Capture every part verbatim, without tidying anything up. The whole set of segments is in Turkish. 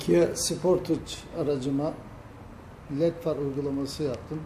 Kia Sportage aracıma led far uygulaması yaptım.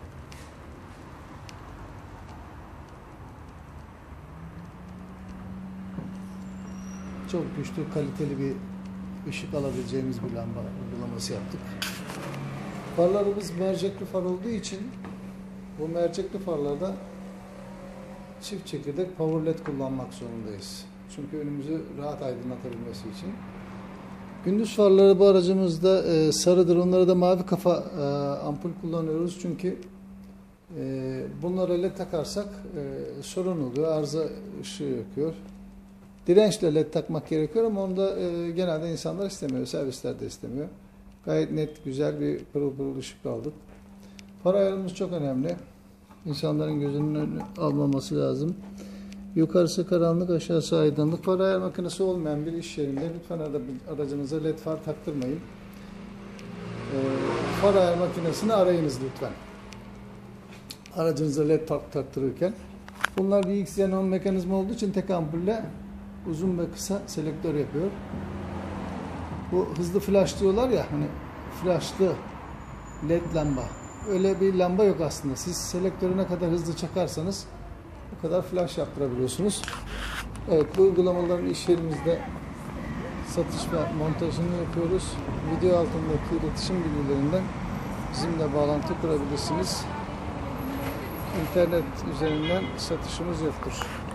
Çok güçlü, kaliteli bir ışık alabileceğimiz bir lamba uygulaması yaptık. Farlarımız mercekli far olduğu için bu mercekli farlarda çift çekirdek power led kullanmak zorundayız. Çünkü önümüzü rahat aydınlatabilmesi için. Gündüz farları bu aracımızda e, sarıdır. Onlara da mavi kafa e, ampul kullanıyoruz. Çünkü e, bunlara led takarsak e, sorun oluyor. Arıza ışığı yakıyor. Dirençle led takmak gerekiyor ama onu da e, genelde insanlar istemiyor. Servisler de istemiyor. Gayet net, güzel bir pırıl pırıl ışık aldık. Far ayarımız çok önemli. İnsanların gözünün önüne almaması lazım. Yukarısı karanlık, aşağısı aydınlık. Far ayar makinesi olmayan bir iş yerinde lütfen aracınıza led far taktırmayın. E, far ayar makinesini arayınız lütfen. Aracınıza led far taktırırken. Bunlar bir X Y on mekanizma olduğu için tek ampulle uzun ve kısa selektör yapıyor. Bu hızlı flash diyorlar ya, hani flashlı led lamba. Öyle bir lamba yok aslında. Siz selektörü ne kadar hızlı çakarsanız o kadar flash yaptırabiliyorsunuz. Evet, bu uygulamaların iş yerimizde satış ve montajını yapıyoruz. Video altındaki iletişim bilgilerinden bizimle bağlantı kurabilirsiniz. İnternet üzerinden satışımız yoktur.